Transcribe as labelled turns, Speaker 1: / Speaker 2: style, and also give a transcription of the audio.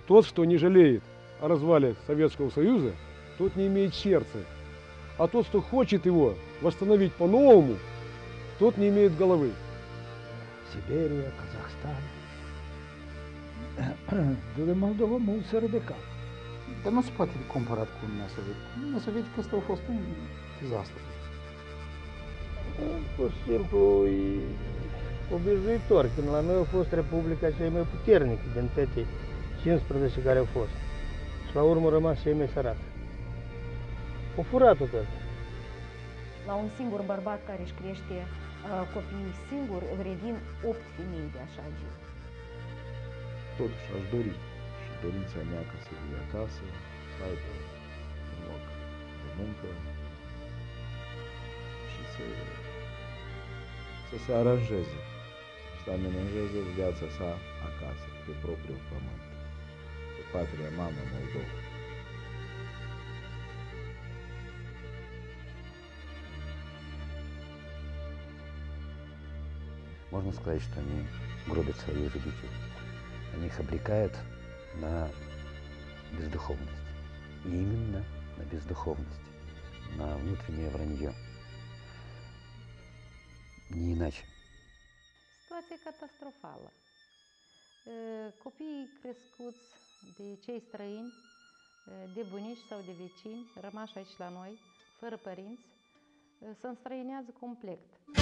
Speaker 1: Тот, кто не жалеет о развале Советского Союза, тот не имеет сердца. А тот, кто хочет его восстановить по-новому, тот не имеет головы.
Speaker 2: Сибірія, Казахстан. Dar Moldova mult se ridica.
Speaker 3: Dar nu se poate comparat cu Uniunea Sovietică. Uniunea Sovietică asta a fost un dezastru.
Speaker 4: Pur și simplu e obișnuitor, când la noi a fost Republica cea mai puternică din toate 15 care au fost. Și la urmă a rămas cea mai săracă. Au furat-o tot.
Speaker 5: La un singur bărbat care își crește copiii singur, îl revin 8 femei de așa gen.
Speaker 6: Totuși aș dori și dorința mea ca să fie acasă, să aibă un loc de muncă și să se aranjeze și să amenajeze viața sa acasă, pe propriul pământ, pe patria mamă Moldova.
Speaker 2: Можно сказать, что они гробят своих родителей. Они их обрекают на бездуховность. И именно на бездуховность, на внутреннее вранье. Не иначе.
Speaker 5: Situație catastrofală. Copiii crescuți de cei străini, de bunici sau de vecini, rămași aici la noi, fără părinți, se înstrăinează complet.